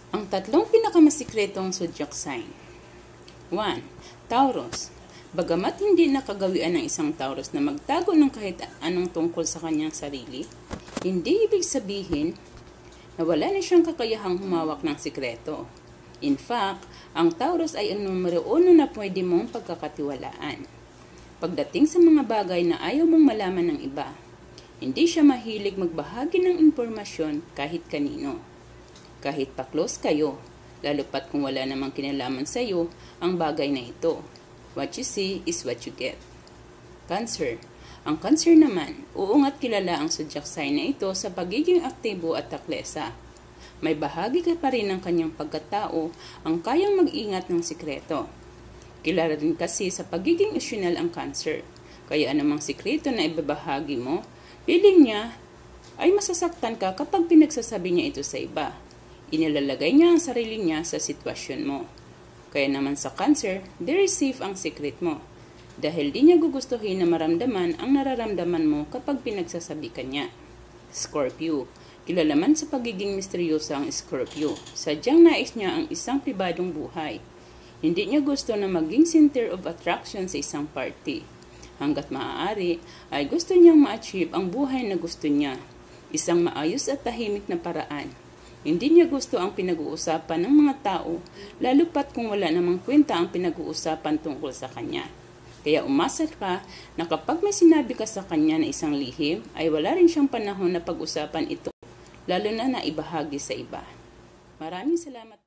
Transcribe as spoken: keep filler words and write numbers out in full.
Ang tatlong pinakamasikretong zodiac sign. one. Taurus. Bagamat hindi nakagawian ng isang Taurus na magtago ng kahit anong tungkol sa kanyang sarili, hindi ibig sabihin na wala na siyang kakayahang humawak ng sikreto. In fact, ang Taurus ay ang numero uno na pwede mong pagkakatiwalaan. Pagdating sa mga bagay na ayaw mong malaman ng iba, hindi siya mahilig magbahagi ng impormasyon kahit kanino. Kahit pa-close kayo, lalo pat kung wala namang kinalaman sa iyo ang bagay na ito. What you see is what you get. Cancer. Ang Cancer naman, uungat kilala ang zodiac sign na ito sa pagiging aktibo at taklesa. May bahagi ka pa rin ng kanyang pagkatao ang kayang mag-ingat ng sikreto. Kilala rin kasi sa pagiging emosyonal ang Cancer. Kaya anumang sikreto na ibabahagi mo, piling niya ay masasaktan ka kapag pinagsasabi niya ito sa iba. Inilalagay niya ang sarili niya sa sitwasyon mo. Kaya naman sa Cancer, very safe ang secret mo. Dahil di niya gugustuhin na maramdaman ang nararamdaman mo kapag pinagsasabi ka niya. Scorpio. Kilala man sa pagiging misteryoso ang Scorpio. Sadyang nais niya ang isang pribadong buhay. Hindi niya gusto na maging center of attraction sa isang party. Hanggat maaari, ay gusto niyang ma-achieve ang buhay na gusto niya. Isang maayos at tahimik na paraan. Hindi niya gusto ang pinag-uusapan ng mga tao, lalo pat kung wala namang kwenta ang pinag-uusapan tungkol sa kanya. Kaya umasa ka na kapag may sinabi ka sa kanya na isang lihim, ay wala rin siyang panahon na pag-usapan ito, lalo na naibahagi sa iba. Maraming salamat.